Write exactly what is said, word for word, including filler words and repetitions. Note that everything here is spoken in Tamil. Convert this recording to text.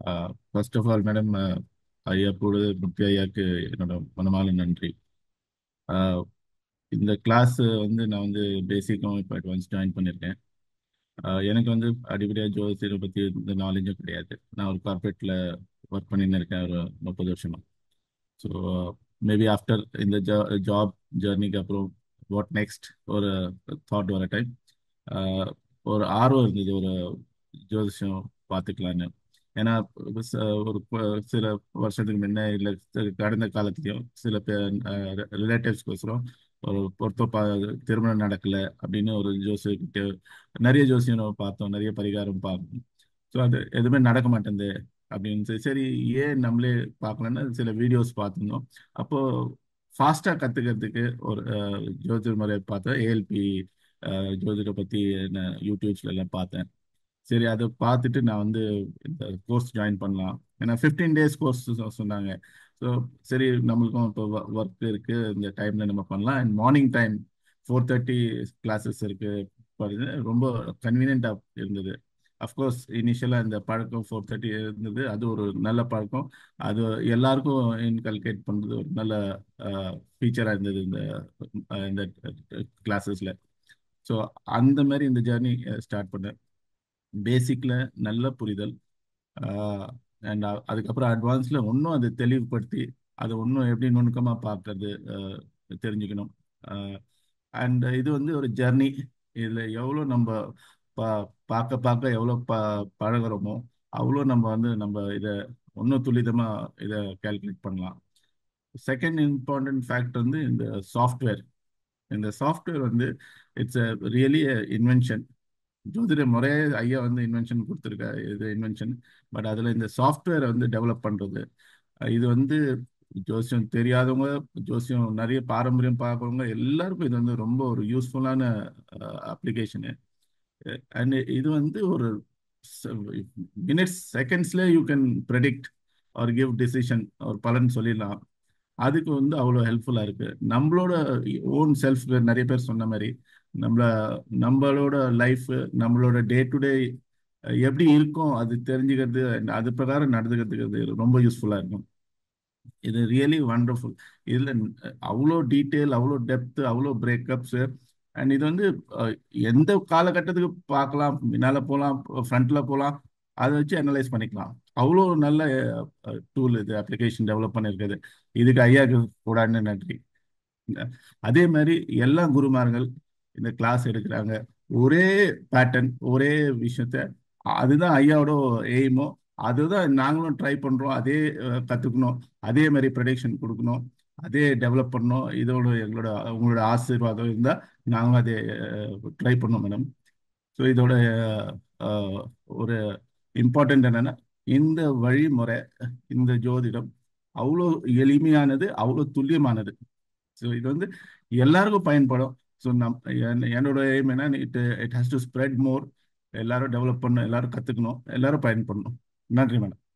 ஃபர்ஸ்ட் ஆஃப் ஆல் மேடம், ஐயா கூட முக்கிய ஐயாக்கு என்னோட மனமார்ந்த நன்றி. ஆஹ் இந்த கிளாஸ் வந்து நான் வந்து பேசிக்கும் இப்போ அட்வான்ஸ் ஜாயின் பண்ணியிருக்கேன். ஆஹ் எனக்கு வந்து அடிப்படையாக ஜோதிடத்தை பற்றி இந்த நாலேஜும் கிடையாது. நான் ஒரு கார்பரேட்டில் ஒர்க் பண்ணின்னு இருக்கேன் ஒரு முப்பது வருஷமா. ஸோ மேபி ஆஃப்டர் இந்த ஜாப் ஜேர்னிக்கு அப்புறம் வாட் நெக்ஸ்ட் ஒரு தாட் வர டைம் ஒரு ஆர்வம் இருந்தது, ஒரு ஜோதிஷம் பார்த்துக்கலான்னு. ஏன்னா ச- ஒரு ப- சில வருஷத்துக்கு முன்ன இல்லை கடந்த காலத்துலயும் சில ரிலேட்டிவ்ஸ்க்கோசரம் ஒரு பொருத்த பா திருமணம் நடக்கல அப்படின்னு ஒரு ஜோசியர்கிட்ட நிறைய ஜோசியம் நம்ம பார்த்தோம், நிறைய பரிகாரம் பார்த்தோம். ஸோ அது எதுவுமே நடக்க மாட்டேங்குது அப்படின்னு சொல்லி, சரி ஏன் நம்மளே பார்க்கலான்னு சில வீடியோஸ் பார்த்துருந்தோம். அப்போ ஃபாஸ்டா கத்துக்கிறதுக்கு ஒரு அஹ், ஜோதிட முறை பார்த்தேன். ஏஎல்பி ஜோதிட பத்தி நான் யூடியூப்ஸ்ல எல்லாம் பார்த்தேன். சரி அதை பார்த்துட்டு நான் வந்து இந்த கோர்ஸ் ஜாயின் பண்ணலாம். ஏன்னா ஃபிஃப்டீன் டேஸ் கோர்ஸ் சொன்னாங்க. ஸோ சரி நம்மளுக்கும் இப்போ ஒர்க் இருக்கு, இந்த டைம்ல நம்ம பண்ணலாம். And morning time four thirty classes இருக்கு. பாருங்க, ரொம்ப கன்வீனியன்டா இருந்தது. அஃப்கோர்ஸ் இனிஷியலாக இந்த பழக்கம் ஃபோர் தேர்ட்டி இருந்தது, அது ஒரு நல்ல பழக்கம். அது எல்லாருக்கும் இன்கல்கேட் பண்ணுறது ஒரு நல்ல ஃபீச்சராக இருந்தது இந்த அஹ், இந்த கிளாஸஸ்ல. ஸோ அந்த மாதிரி இந்த ஜேர்னி ஸ்டார்ட் பண்ணேன். பேசிக்ல நல்ல புரிதல், அண்ட் அதுக்கப்புறம் அட்வான்ஸ்ல இன்னும் அதை தெளிவுபடுத்தி அதை இன்னும் எப்படி நுணுக்கமா பார்க்கறது அஹ், தெரிஞ்சுக்கணும். அண்ட் இது வந்து ஒரு ஜர்னி. இதுல எவ்வளோ நம்ம பா பார்க்க பார்க்க எவ்வளோ ப பழகுறோமோ அவ்வளோ நம்ம வந்து நம்ம இதை இன்னும் துல்லிதமா இதை கால்குலேட் பண்ணலாம். செகண்ட் இம்பார்ட்டன்ட் ஃபேக்ட் வந்து இந்த சாஃப்ட்வேர். இந்த சாஃப்ட்வேர் வந்து இட்ஸ் a ரியலி இன்வென்ஷன். ஜோதிட முறையே ஐயா வந்து இன்வென்ஷன் கொடுத்துருக்காரு, இது இன்வென்ஷன். பட் அதில் இந்த சாஃப்ட்வேரை வந்து டெவலப் பண்ணுறது, இது வந்து ஜோசியம் தெரியாதவங்க, ஜோசியம் நிறைய பாரம்பரியம் பார்க்குறவங்க எல்லாருக்கும் இது வந்து ரொம்ப ஒரு யூஸ்ஃபுல்லான அப்ளிகேஷனு. அண்ட் இது வந்து ஒரு மினிட்ஸ் செகண்ட்ஸ்ல you can predict or give decision, ஒரு பலன் சொல்லிடலாம். அதுக்கு வந்து அவ்வளோ ஹெல்ப்ஃபுல்லாக இருக்கு. நம்மளோட ஓன் செல்ஃப், நிறைய பேர் சொன்ன மாதிரி நம்மள நம்மளோட லைஃப், நம்மளோட டே டு டே எப்படி இருக்கும் அது தெரிஞ்சுக்கிறது, அது பிரகாரம் நடந்துக்கிறதுக்கு அது ரொம்ப யூஸ்ஃபுல்லாக இருக்கும். இது ரியலி வண்டர்ஃபுல். இதில் அவ்வளோ டீட்டெயில், அவ்வளோ டெப்த், அவ்வளோ பிரேக்கப்ஸ். அண்ட் இது வந்து அஹ், எந்த காலகட்டத்துக்கு பார்க்கலாம், முன்னால போகலாம், ஃப்ரண்ட்ல போகலாம், அதை வச்சு அனலைஸ் பண்ணிக்கலாம். அவ்வளோ நல்ல டூல் இது, அப்ளிகேஷன் டெவலப் பண்ணியிருக்குது. இதுக்கு ஐயாக்கு கூடான்னு நன்றி. அதே மாதிரி எல்லா குருமார்கள் இந்த கிளாஸ் எடுக்கிறாங்க, ஒரே பேட்டர்ன், ஒரே விஷயத்த. அதுதான் ஐயாவோட எய்மோ, அதுதான் நாங்களும் ட்ரை பண்றோம். அதே அஹ், கத்துக்கணும், அதே மாதிரி ப்ரடிக்ஷன் கொடுக்கணும், அதே டெவலப் பண்ணணும். இதோட எங்களோட உங்களோட ஆசீர்வாதம் இருந்தால் நாங்களும் அதே ட்ரை பண்ணோம் மேடம். ஸோ இதோட அஹ், ஒரு இம்பார்ட்டன்ட் என்னன்னா, இந்த வழிமுறை, இந்த ஜோதிடம் அவ்வளோ எளிமையானது, அவ்வளோ துல்லியமானது. ஸோ இது வந்து எல்லாருக்கும் பயன்படும். ஸோ நம் என்- என்னோட எய்ம் என்ன, it it has to spread more. எல்லாரும் டெவலப் பண்ணணும், எல்லாரும் கற்றுக்கணும், எல்லாரும் பயன்படணும். நன்றி மேடம்.